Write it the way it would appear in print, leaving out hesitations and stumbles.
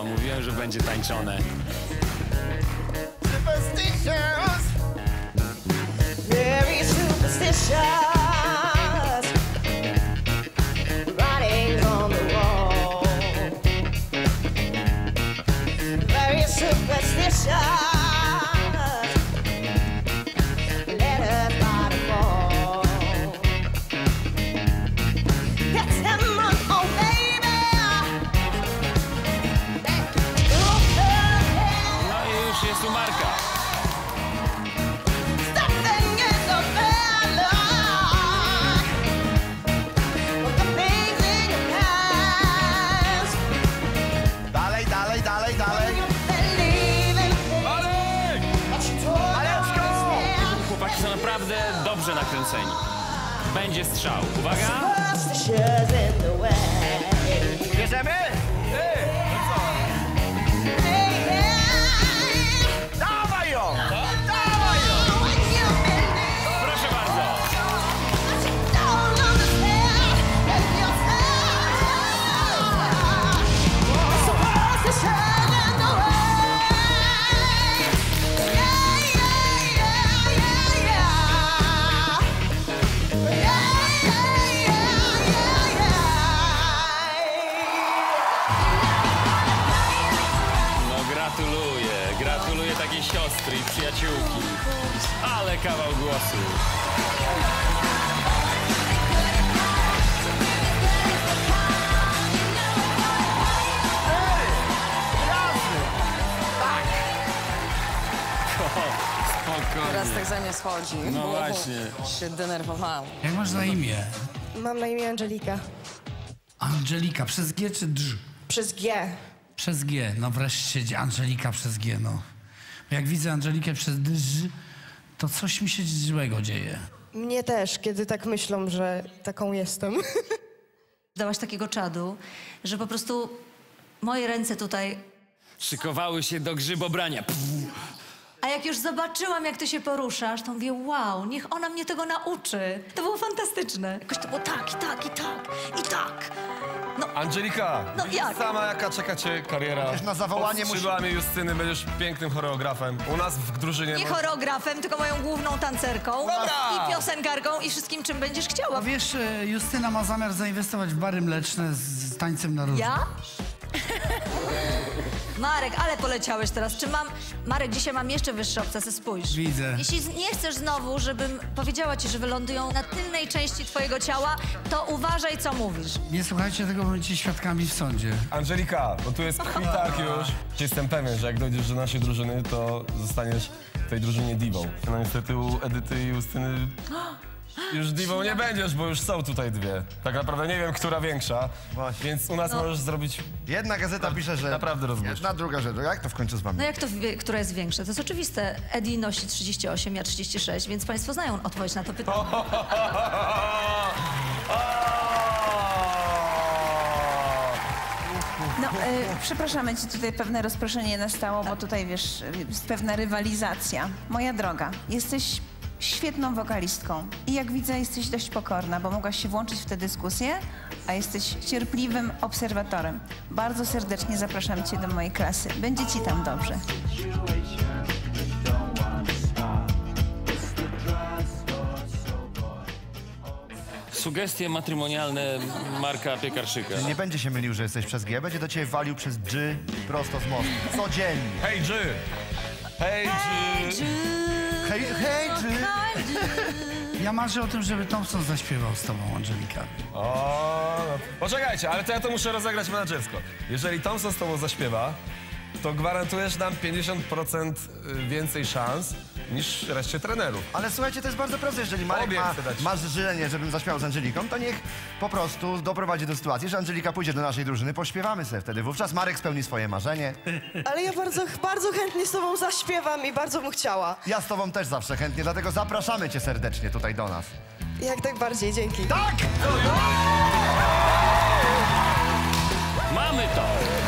No, mówiłem, że będzie tańczone. Superstitious, very superstitious, writing on the wall. Very superstitious. Jest u Marka. Dalej, dalej, dalej, dalej. Marek! Maleczko! Chłopaki są naprawdę dobrze nakręceni. Będzie strzał. Uwaga! Bierzemy? Dawaj ją! Dawaj ją! Proszę bardzo. Gratuluję takiej siostry i przyjaciółki. Ale kawał głosu. Tak! Spokojnie. Teraz tak zamiast chodzi. No właśnie. Się denerwowałam. Jak masz na imię? Mam na imię Angelika. Angelika, przez G czy drz? Przez G. Przez G, no wreszcie Angelika przez G, no. Bo jak widzę Angelikę przez drz, to coś mi się złego dzieje. Mnie też, kiedy tak myślą, że taką jestem. Dałaś takiego czadu, że po prostu moje ręce tutaj... Szykowały się do grzybobrania. A jak już zobaczyłam, jak ty się poruszasz, to mówię, wow, niech ona mnie tego nauczy. To było fantastyczne. Jakoś to było tak, i tak, i tak, i tak. No, Angelika, No jak? sama jaka czeka cię kariera. Przecież na zawołanie Pod musi... skrzydłami Justyny będziesz pięknym choreografem. U nas w drużynie... nie choreografem, tylko moją główną tancerką. Dobra! I piosenkarką i wszystkim, czym będziesz chciała. A wiesz, Justyna ma zamiar zainwestować w bary mleczne z tańcem na róż. Ja? Marek, ale poleciałeś teraz. Czy mam... Marek, dzisiaj mam jeszcze wyższe obcasy, spójrz. Widzę. Jeśli nie chcesz znowu, żebym powiedziała ci, że wylądują na tylnej części twojego ciała, to uważaj, co mówisz. Nie słuchajcie tego, będziecie świadkami w sądzie. Angelika, bo tu jest krwi tak już. Jestem pewien, że jak dojdziesz do naszej drużyny, to zostaniesz w tej drużynie diwą. No niestety u Edyty i Justyny już diwą nie będziesz, bo już są tutaj dwie. Tak naprawdę nie wiem, która większa, Właśnie. więc u nas możesz zrobić... Jedna gazeta pisze, że... Naprawdę rozbudź. Jedna, druga rzecz. Jak to w końcu z wami? No jak to, która jest większa? To jest oczywiste. Eddie nosi 38, ja 36, więc państwo znają odpowiedź na to pytanie. No, przepraszamy cię, tutaj pewne rozproszenie nastało, bo tutaj, wiesz, jest pewna rywalizacja. Moja droga, jesteś świetną wokalistką i jak widzę, jesteś dość pokorna, bo mogłaś się włączyć w tę dyskusję, a jesteś cierpliwym obserwatorem. Bardzo serdecznie zapraszam cię do mojej klasy. Będzie ci tam dobrze. Sugestie matrymonialne Marka Piekarszyka. Nie będzie się mylił, że jesteś przez G. Będzie do ciebie walił przez G prosto z mostu. Codziennie. Hej, G! Hej, G! Hej, hej, G! Ja marzę o tym, żeby Thompson zaśpiewał z tobą, Angelika. O, no. Poczekajcie, ale to ja to muszę rozegrać menadżersko. Jeżeli Thompson z tobą zaśpiewa, to gwarantujesz nam 50% więcej szans niż reszcie trenerów. Ale słuchajcie, to jest bardzo proste. Jeżeli Marek ma życzenie, żebym zaśpiewał z Angeliką, to niech po prostu doprowadzi do sytuacji, że Angelika pójdzie do naszej drużyny, pośpiewamy sobie wtedy. Wówczas Marek spełni swoje marzenie. Ale ja bardzo chętnie z tobą zaśpiewam i bardzo bym chciała. Ja z tobą też zawsze chętnie, dlatego zapraszamy cię serdecznie tutaj do nas. Jak najbardziej, dzięki. Tak! Mamy to!